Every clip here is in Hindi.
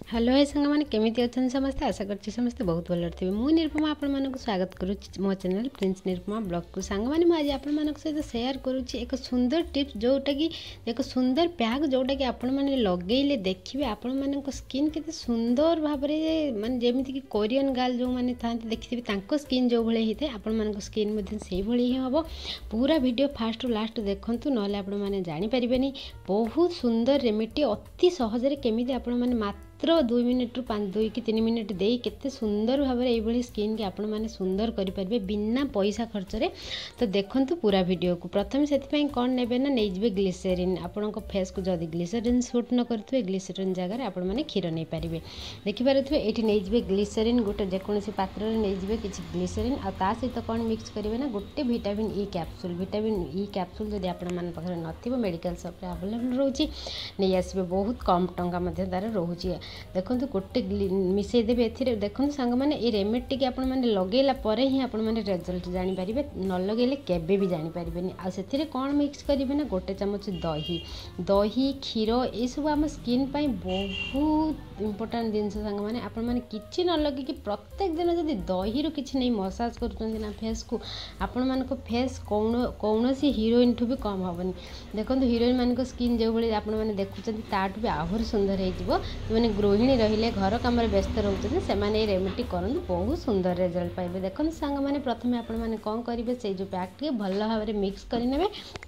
हेलो ये सांग मैंने केमी अच्छा समस्ते आशा कर समस्ते बहुत भल थे मुझे निरुपमा आपण स्वागत करुच्ची मो चैनल प्रिंस निरुपमा ब्लॉग को सांग मैंने मुझे आपण सहित सेयार करुच्ची एक सुंदर टिप्स जोटा कि एक सुंदर पैक जोटा कि आपण मैंने लगेले देखिए आपण मान स्किन के सुंदर भाव में माने जमीती कि कोरियन गर्ल जो मैंने था देखिए स्किन जो भाई होता है आपण मान स्किन से ही हम पूरा वीडियो फास्ट रु लास्ट देखूँ ना आपण मैंने जानीपारे बहुत सुंदर रेमेडी अति सहजरे केमी आपण मैंने मात्र 2 मिनिट रु 2 कि 3 मिनिट दे केते सुंदर भाव में स्किन के आपण मैंने सुंदर करेंगे बिना पैसा खर्च रे। तो देखंतु पूरा वीडियो को प्रथम से कौन ने ना नहीं ग्लिसरीन आपण फेस को जदि ग्लिसरीन सूट न करेंगे ग्लिसरीन जगह आपण मैंने क्षीर नहीं पारे देखिपारे ये नहीं ग्लिसरीन गोटे जेकोसी पात्र नहीं किसी ग्लिसरीन आ सहित कौन मिक्स करेंगे ना गोटे विटामिन ई कैप्सूल जदि आपण मान पाखे नथिबो मेडिकल शॉप रे अवेलेबल रोची नहीं आसबे बहुत कम टंका तार रोची देखो गोटे मिसईदेवे ए देखो सांग मैंने ये रेमेडी टी आप लगेला ही आप रिजल्ट जानीपारे न लगेले केबे भी जानीपारे आसे कौन मिक्स करेंगे ना गोटे चामच दही क्षीर ये सब आम स्किन बहुत इंपोर्टाट जिन सांग मैंने आप किसी न लगे प्रत्येक दिन जब दही रू किसी नहीं मसाज कर फेस को आपण मान फेस कौन हीरोइन ठू भी कम हेनी देखो हीरोइन मान स्किन जो भाई आपने देखुं ताठू भी आहरी सुंदर हो गृहिणी रहिले घर कम व्यस्त रोचे से रेमेडी करते बहुत सुंदर रिजल्ट पाइबे। देखो सांग मैंने प्रथम आपण कौन करेंगे से जो पैक टी भल भाव में मिक्स करेंगे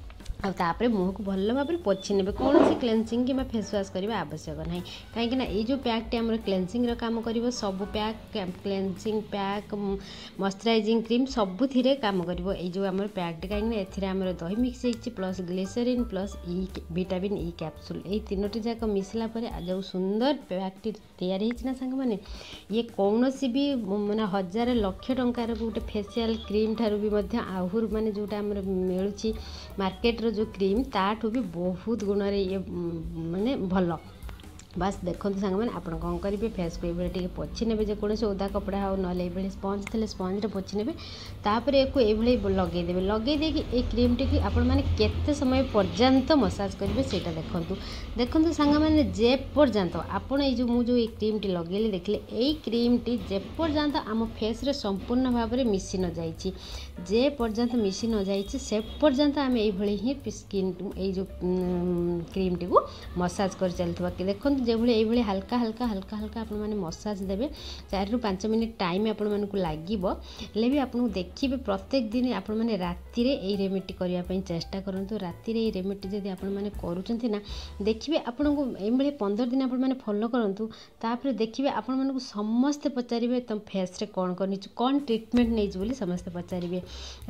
आपर मुँह को भल भाव में पोछि ने कौन सी क्लेंसिंग कि फेसवाश करने आवश्यक ना कहीं ये जो पैक टी आम क्लेंसिंग काम कर सब pack cleansing pack moisturising cream सबुथिरे काम कर जो आम पैक टी कहीं ए दही मिक्स होती plus glycerin plus vitamin E capsule ये तीनोटी जाक मिसला जो सुंदर पैक टी तैयारी ना सांग मैंने ये कौन भी माने 1000 लाख टंकार गोटे फेसियाल क्रीम ठारू भी आहर माने जोटा मिलूँ मार्केट जो क्रीम ताठू भी बहुत गुण ये माने भल बस देखो सांग मैंने आप कौन करेंगे फेस को ये पोछि ने जेकोसी ओदा कपड़ा हो ना स्पंज थे स्पंज पोछि ने तापर ये लगेदेवे लगेदे ये क्रीम टी आपण मैंने केते समय पर्यंत मसाज करेंगे से देखो सांग मैंने जे पर्यंत आप जो ये क्रीम टी लगे देखले यही क्रीम टी जे पर्यंत आम फेस रे संपूर्ण भाव में मिसी न जाइए जे पर्यंत मिसी न जाइए से पर्यंत आम ये ही स्किन जो क्रीम टी को मसाज कर चलता कि देखो जो भाई हल्का हल्का हल्का हल्का आप मसाज देवे 4 ରୁ 5 मिनिट टाइम आपण मानक लगे भी आपको देखिए प्रत्येक दिन आपण मैंने राति ये रेमेडी करने चेष्टा करूँ राति ये रेमेडी जब आप ना देखिए आपन को ये 15 दिन आप फॉलो करूँ तापर देखिए आपण मानक समस्ते पचारे तुम फेस रे कौन कौन ट्रिटमेंट नहीं समस्ते पचारे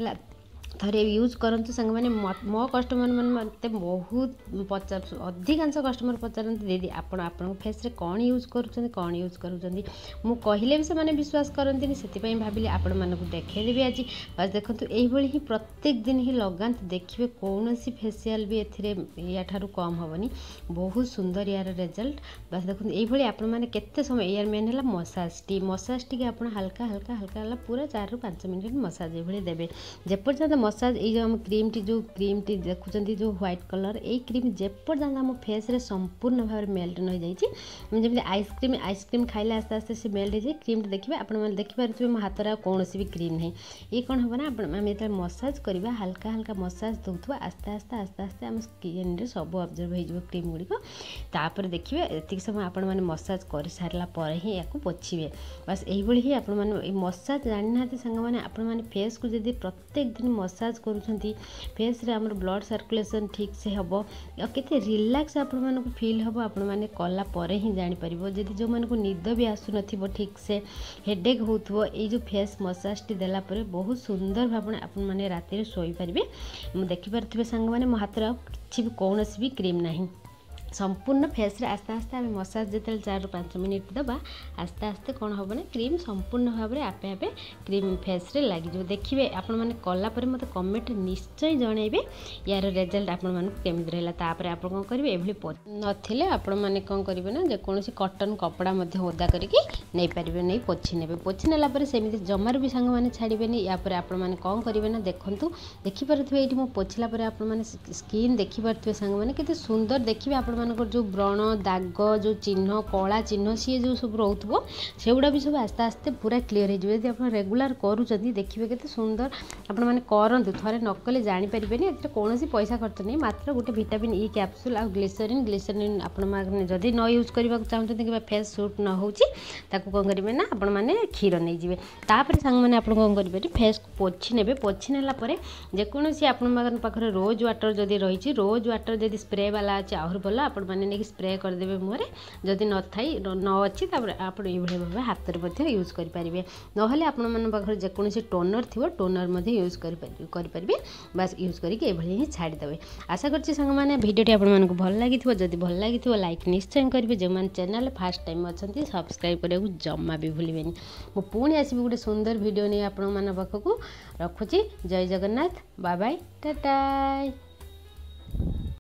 थे यूज करूँ सांग मैंने मो कस्टमर मैंने बहुत पचार अधिकांश कस्टमर पचारती दीदी आपण फेस रे कौन यूज करूँ मु कहले भी से विश्वास करती से भाविली आपण मानक देखदेवी आज बस देखो यही ही प्रत्येक दिन ही लगाते देखिए कौन सी फेसियाल भी या ठारू कम हेनी बहुत सुंदर यार रिजल्ट बस देखो ये आपण मैंने केते समय यार मेन है मसाज टी आप हल्का हल्का हल्का पूरा 4 ରୁ 5 मिनिट मसाज ये देवे जेपर्यंत मसाज ये जो क्रीम टी देखुं जो व्हाइट कलर ये क्रीम जेपर्यंत आम फेस रे संपूर्ण भाव में मेल्ट न जाइए जमी आइसक्रीम खाइले आस्ते आस्ते से मेल्ट हो जाए क्रीम देखिए आप देखिपे मो हाथ कौन भी क्रीम नहीं ये कौन हम ना आम जो मसाज करवा हल्का हल्का मसाज दौथुआ आस्ते आस्ते आस्ते आस्ते आम स्किन रे सब अब्जर्व हो क्रीम गुड़िक तापर देखिए एति समय आपण मैंने मसाज कर सारा ही या पोछे बस यही ही आप मसाज जानी ना सांग मैंने आप फेस को जब प्रत्येक दिन मसाज करुँच फेस रे हमर ब्लड सर्कुलेशन ठीक से हम केते रिलैक्स आपण फील हम आपण मैंने कला ही जापर जदि जो मानक निद भी आसु न ठीक से हेडेक होथबो ये जो फेस मसाज टी देला परे बहुत सुंदर भाव आपण मैंने राति शोई पारे देखिपे सांग मैंने मो हाथ किसी भी कौन भी क्रीम नहीं संपूर्ण फेस रे आस्ते आस्ते आम मसाज जो 4 ରୁ 5 मिनिट दबा आस्ते आस्ते कौन हम ना क्रीम संपूर्ण भाव में आपे आपे क्रीम फेस रे लगे देखिए आपण मैंने कलापर मत कमेंट निश्चय जनइबे यार रिजल्ट आपण मानक केमिति रहला तापर आपण कौन करेंगे ये नथिले आपण माने कौन करेंगे ना जेकोसी कॉटन कपड़ा मध्य ओदा करके नहीं पारे नहीं पोछि नेबे पोछि नेला पर सेमिति जमार भी सांग माने छाड़िबेनी या पर आपण माने कौन करेंगे ना देखंतु देखि पारथबे एठी मो पोछिला पर आपण माने स्किन देखि पारथबे सांग माने केते सुंदर देखिबे आपण आपंकर जो व्रण दाग जो चिन्ह कला चिन्ह सी जो सब रोथबो सेगुड़ा भी सब आस्ते आस्ते पूरा क्लीयर हो जाए। आप रेगुलर करूँ देखिए केते सुंदर आपण मैंने करंतु थरे न कले जानि परिबेनी एते कौन पैसा खर्च नहीं मात्र गोटे विटामिन ई कैप्सूल आ ग्लिसरीन आपण माने जदि न यूज करबा चाहते कि फेस सूट न होची ताकू कोन करिवे ना आपण माने क्षीर नहीं जिवे तापर संग माने आपण कोन करिवे फेस को पोछि नेबे पोछि नेला परे जे कोनोसी आपण माने पाखरे रोज वाटर जदि रहिछि रोज वाटर जदि स्प्रे वाला अछि आहुर भलो आपण माने नेकी स्प्रे कर देबे मुरे जदि न थाई न अछि तापर आपण ई भले भाबे हाथ रे मध्ये यूज करि परिबे नहले आपण माने पाखरे जे कोनोसी टोनर थिवो टोनर मध्ये यूज करि परिबे बस यूज करिके ए भले ही छाडी देबे। आशा करछि संग माने भिडियोटी आपण मानकु भल लागिथिवो जदि भल लागिथिवो लाइक निश्चय करिवे जे मान चैनल फर्स्ट टाइम अछंती सब्सक्राइब करियो जम्मा भी भूलिबेनी। मो पुणी आसीबी गोटे सुंदर वीडियो नै आपण मान पाखकु रखुची। जय जगन्नाथ बाय बाय टाटा।